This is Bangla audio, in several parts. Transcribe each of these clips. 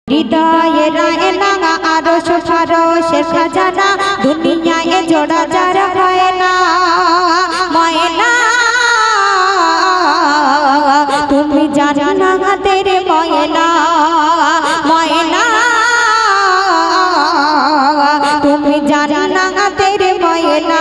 হৃদয়ে রায় নাঙা আরশ ফারশের খাজানা দুনিয়ায় জোড়া যারা হয় না ময়না তুমি জানা না তেরে ময়না ময়না তুমি জানা না তেরে ময়না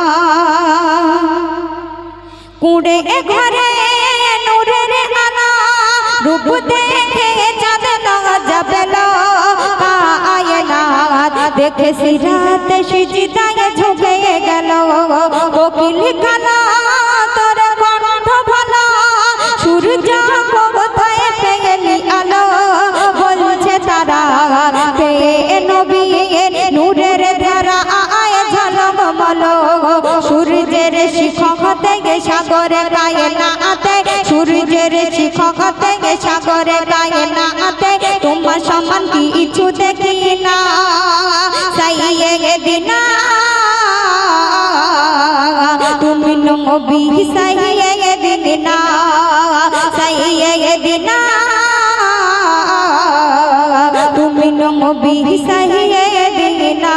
কুড়ে ঘরে নূরের আনা রূপ দেখে চাঁদ যাবেলো আয়না দেখে সিরাত সিজদায় ঝুঁকে গেল কোকিল কালা তোর কণ্ঠ ভালো সূর্য কোথায় পেলি আলো বলছে তারা পেয়ে নবী নূরের ধারা আয় ঝলমল সূর্যের শিখক থেকে সাগরে কায়নাতে সূর্যের শিখক থেকে সাগরে কায়নাতে তোমার সমান কিছু দেখি না সাইয়েদিনা তুমি নবী সাইয়েদিনা সাইয়েদিনা তুমি নবী সাইয়েদিনা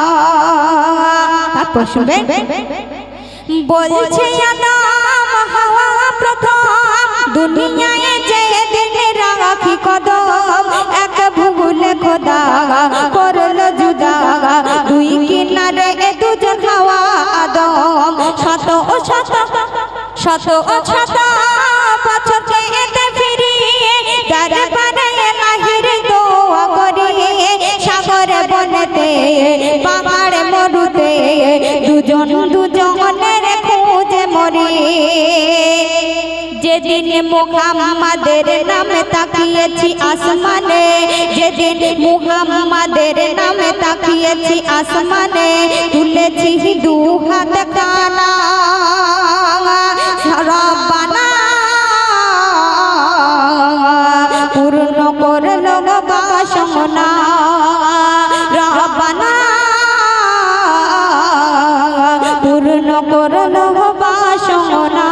তারপর শুনবেন বলছে আদম হাওয়া প্রথম দুনিয়ায় যেদিন রাখি কদম এক ভুলে খোদা করলো জুদা দুই কিনারে দুজন হাওয়া আদম শত ও শত শত ও শত বছর কেটে ফিরিয়ে দরবারে লাহির দোয়া করি সাগরে বনেতে পাহাড়ে মরুতে দুজন দুজনের খোঁজে মরি যেদিন মুহাম্মাদের নামে তাকিয়েছি আসমানে যেদিন মুহাম্মাদের নামে তাকিয়েছি আসমানে তুলেছি দু হাত কানা রব্বানা পূর্ণ করলো বাসনা রব্বানা পূর্ণ করলো বাসনা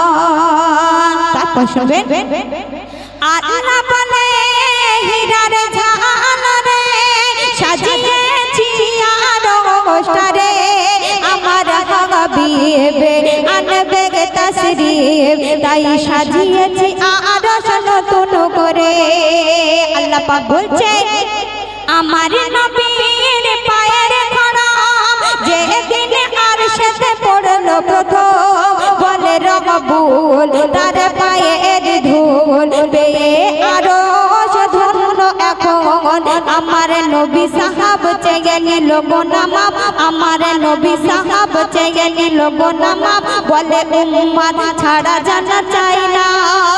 তারপর শুনবেন আল্লাহ বলে হীরার ঝালরে সাজিয়েছি আরশটারে আমার হাবিবে আনবে তাশরীফ তাই সাজিয়েছি আরশ নতুন করে আল্লাহ পাক বলছে আমার নবীর পায়ের খড়ম যেদিন আরশেতে পড়লো প্রথম বলে রকবুল তার পায়ের ধুল পেয়ে আরশ ধন্য এখন আমার নবী সাহাব চেয়ে নিল গোনামাপ আমার নবী সাহাব চেয়ে নিল গোনামাপ বলে উম্মত ছাড়া জানা চাই না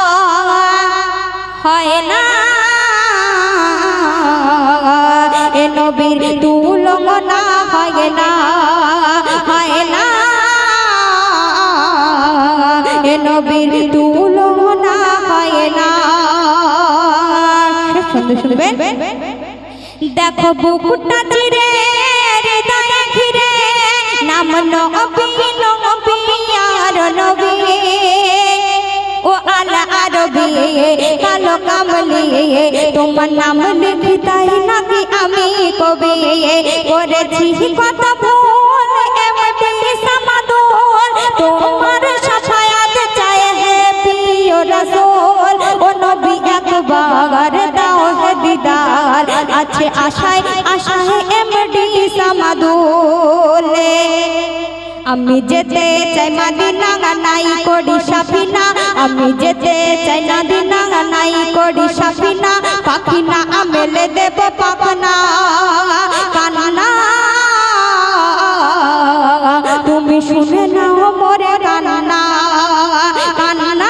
হয় না এ নবীর তুলনা হয় না হয় না এ নবীর তুলনা হয় না শুনবেন দেখো বুকটা চিরে হৃদয় ঘিরে নাম নবী নবী আর নবী ও আলা আরবি কালো কামলি তোমার নাম লিখিতাই নাকি আমি কবি করেছি কত ভুল এমডি সামাদুল তোমার শাফায়াত চায় হে প্রিয় রাসূল ও নবী একবার দাও হে দিদার আছে আশায় আশায় এমডি সামাদুল আমি যেতে চাই মদিনা নাই করি সাফিনা আমি যেতে চাই মদিনা নাই করি সাফিনা পাখিনা আমেলে দেব পাখনা কান্না তুমি শুনে নাও মোরে কান্না কান্না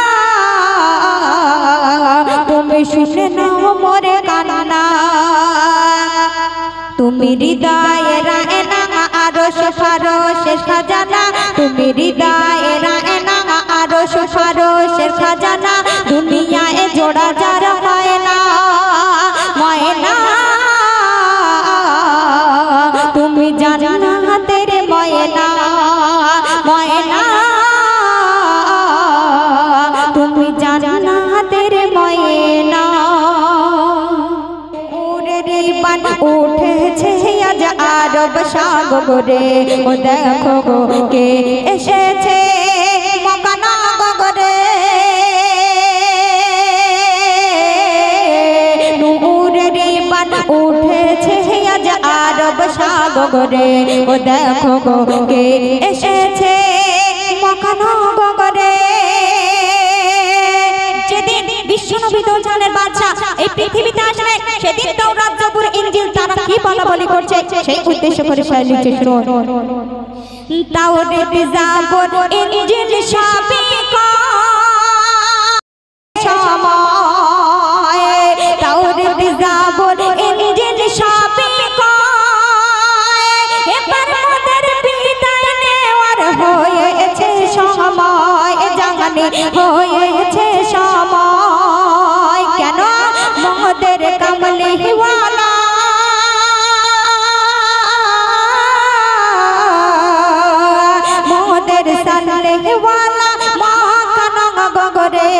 তুমি শুনে নাও মোরে কান্না তুমি হৃদয়ে রায় নাঙা আরশ ফারশের খাজানা তুমি হৃদয়ে রায় নাঙা আরশ ফারশের খাজানা দুনিয়ায় জোড়া যারা হয় না ময়না তুমি জানা না তেরে ময়না ময়না তুমি জানা না তেরে ময়না বান উঠেছে আজ আরব সাগরে ও দেখো গো কে এসেছে মক্কা নগরে নূরের বান উঠেছে আজ আরব সাগরে ও দেখো গো কে এসেছে মক্কা নগরে যেদিন বিশ্বনবী দোজানের বাদশা এই পৃথিবীতে আসলেন সেদিন তাওরাত জবুর ইনজিল তারা কি বলাবলি করছে সেই উদ্দেশ্য করে শায়র লিখছে শুনুন তাওরাত জবুর ইনজিল সবই সময় তাওরাত জবুর ইনজিল সবই এবার মোদের বিদায় নেওয়ার হয়েছে সময় জানি হয়েছে সময় কেন মোদের কমলি ওয়ালা মোদের সাল্লেহ ওয়ালা মক্কা নগরে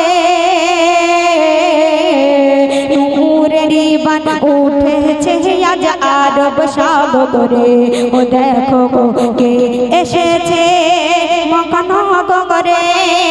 নূরের বান উঠেছে আজ আরব সাগরে ও দেখো গো কে এসেছে মক্কা নগরে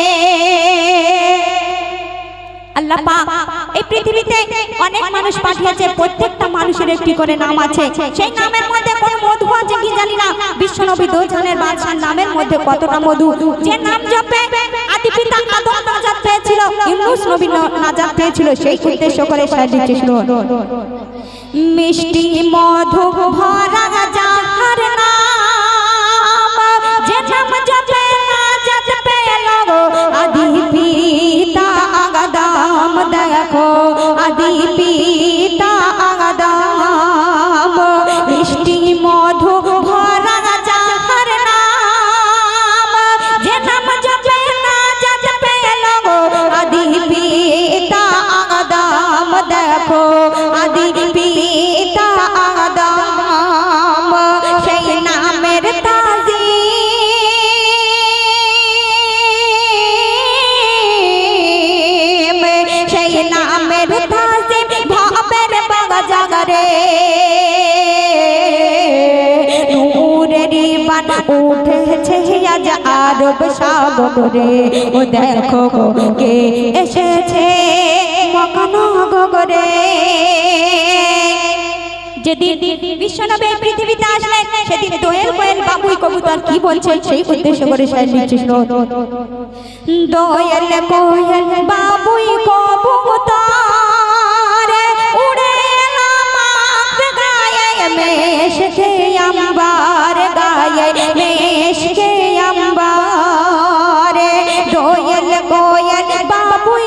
আল্লাহ পাক এই পৃথিবীতে অনেক মানুষ পাঠিয়েছে প্রত্যেকটা মানুষের একটি করে নাম আছে সেই নামের মধ্যে কোন মধু আছে কি জানি না বিশ্বনবী দোজানের বাদশার নামের মধ্যে কতটা মধু যে নাম জপে আদি পিতা আদম নাজাত পেয়েছিল ইউনূস নবী নাজাত পেয়েছিল সেই উদ্দেশ্য করে শায়র লিখছে শুনুন মিষ্টি মধু ভরা যাহার নাম যে নাম জপে নাজাত পেল আদি পিতা আদম দেখো আদি পিতা আদম মিষ্টি মধু ভরা যাহার নাম যে নাম জপে নাজাত পেল আদি পিতা আদম দেখো আদি পিতা আদম সেই নামের তাজিম সেই নামের তাজিম ভাবের বাজারে নূরের বান উঠেছে আজ আরব সাগরে ও দেখো গো কে এসেছে মক্কা নগরে যেদিন বিশ্বনবী পৃথিবীতে আসলেন সেদিন দোয়েল কোয়েল বাবুই কবুতর কি বলছে সেই উদ্দেশ্য করে শায়র লিখছে শুনুন দোয়েল কোয়েল বাবুই কবুতর উড়ে এলাম গায়ে মেশকে আম্বার গায়ে মেশকে আম্বার দোয়েল কোয়েল বাবুই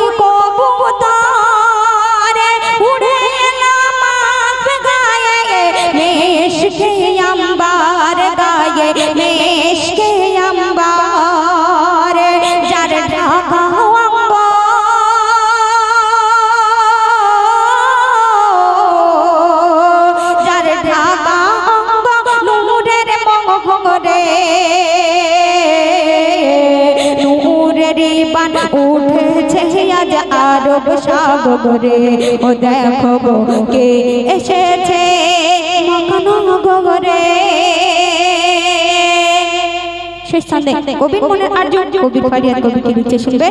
কবুতর উড়ে এলাম গায়ে মেশকে আম্বার গায়ে মেশকে আম্বার যার ঢাকা যার ঢাকা নূরের মঙ্গরে নূরের বান উঠেছে আজ আরব সাগরে ও দেখো গো কে এসেছে মক্কা নগরে শেষ ছন্দে কবির মনের আর্জন কবির ফারিয়াদ কবি কি লিখছে শুনবে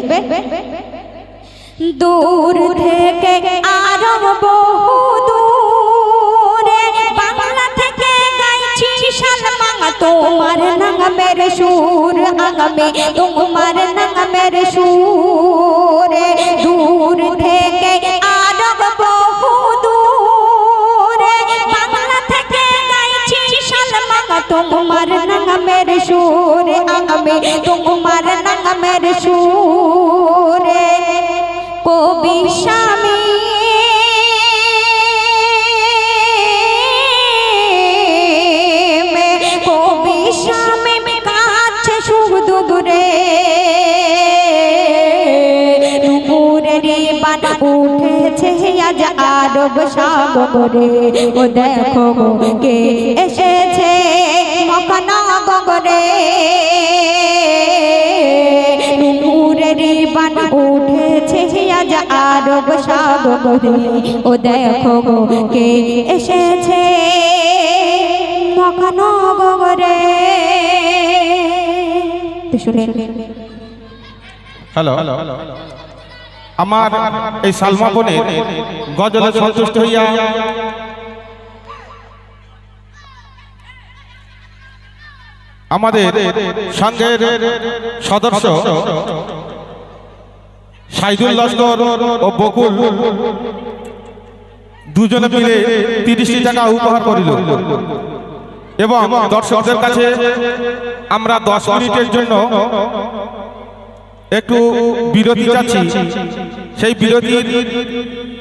দূর থেকে আরব বহু দূরে বাংলা থেকে গাইছি সালমা তোমার নামের সুর আগামে তোমার নামের সুর দূর থেকে আরব বহু দূরে বাংলা থেকে গাইছি সালমা তোমার নামের সুর আগামে তোমার নামের সুর কবি স্বামী কবি স্বামী কাছে শুধু দূরে নূরের বান উঠেছে আজ আরব সাগরে ও দেখো কে এসেছে মক্কা নগরে নূরের বান উঠেছে আজ আরব সাগরে ও দেখো গো কে এসেছে মহানগরে। হ্যালো, আমার এই সালমা বোনের গজলে সন্তুষ্ট হইয়া আমাদের সংঘের সদস্য সাইদুল লস্কর ও বকুল দুজনে মিলে 30টি টাকা উপহার করিল এবং দর্শকদের কাছে আমরা 10 মিনিটের জন্য একটু বিরতি চাচ্ছি। সেই বিরতির